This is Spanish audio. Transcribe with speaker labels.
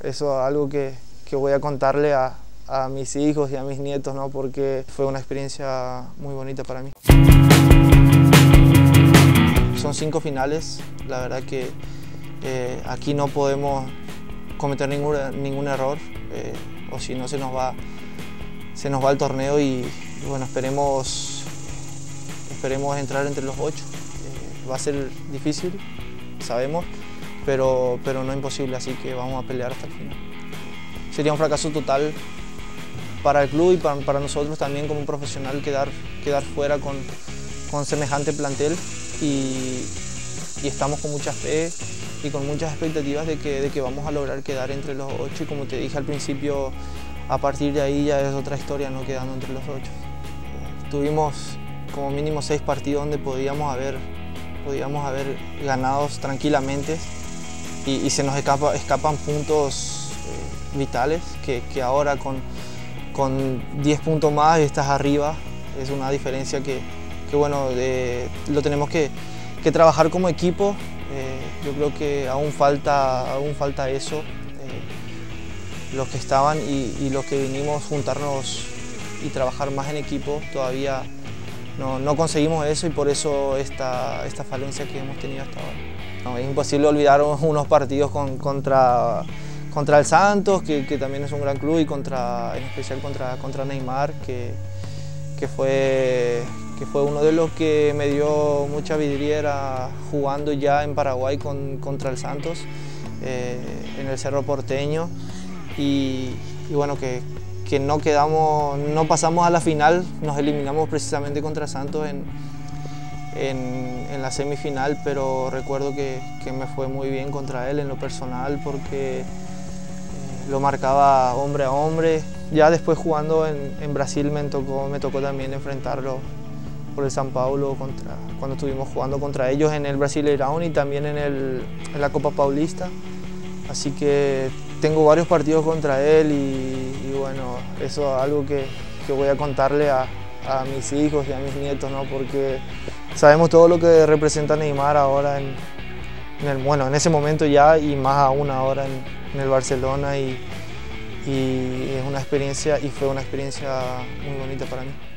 Speaker 1: eso es algo que voy a contarle a mis hijos y a mis nietos, ¿no? Porque fue una experiencia muy bonita para mí. Son 5 finales, la verdad que aquí no podemos cometer ningún error, o si no se nos va el torneo y bueno, esperemos entrar entre los 8. Va a ser difícil, sabemos, pero no imposible, así que vamos a pelear hasta el final. Sería un fracaso total para el club y para nosotros también como profesional quedar fuera con semejante plantel y estamos con mucha fe y con muchas expectativas de que vamos a lograr quedar entre los 8 y como te dije al principio, a partir de ahí ya es otra historia, no quedando entre los 8. Tuvimos como mínimo 6 partidos donde podíamos haber ganado tranquilamente y se nos escapan puntos vitales que ahora con 10 puntos más estás arriba, es una diferencia que bueno, lo tenemos que trabajar como equipo. Yo creo que aún falta eso, los que estaban y los que vinimos juntarnos y trabajar más en equipo todavía no conseguimos eso y por eso esta falencia que hemos tenido hasta ahora. No, es imposible olvidar unos partidos contra el Santos, que también es un gran club, y en especial contra Neymar, que fue uno de los que me dio mucha vidriera jugando ya en Paraguay contra el Santos, en el Cerro Porteño, y bueno, que no pasamos a la final, nos eliminamos precisamente contra Santos en la semifinal, pero recuerdo que me fue muy bien contra él en lo personal porque lo marcaba hombre a hombre. Ya después jugando en Brasil me tocó también enfrentarlo por el São Paulo cuando estuvimos jugando contra ellos en el Brasileirão y también en la Copa Paulista. Así que tengo varios partidos contra él y bueno, eso es algo que voy a contarle a mis hijos y a mis nietos, ¿no? Porque sabemos todo lo que representa Neymar ahora en ese momento ya y más aún ahora en el Barcelona y es una experiencia y fue una experiencia muy bonita para mí.